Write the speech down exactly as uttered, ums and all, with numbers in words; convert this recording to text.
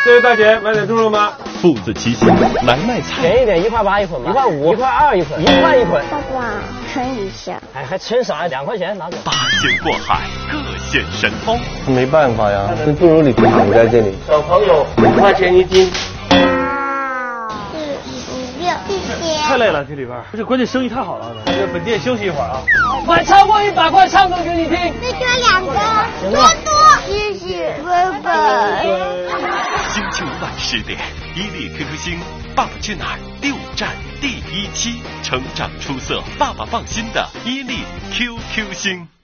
这位大姐，买点猪肉吗？ 父子齐心来卖菜， 便宜点，一块八一捆吧，一块五，一块二一捆，一块一捆。 爸爸，称一下。 哎，还称啥呀？两块钱拿走。 八仙过海，各显神通。 没办法呀，那不如你陪我在这里。 小朋友，五块钱一斤。 四五六，谢谢。 太累了，这里边，而且关键生意太好了。这个本店休息一会儿啊。 买超过一百块唱歌给你听。 再给我两个，多多。谢谢，拜拜。 星期五晚十点，伊利 Q Q 星《爸爸去哪儿》六站第一期，成长出色，爸爸放心的伊利 Q Q 星。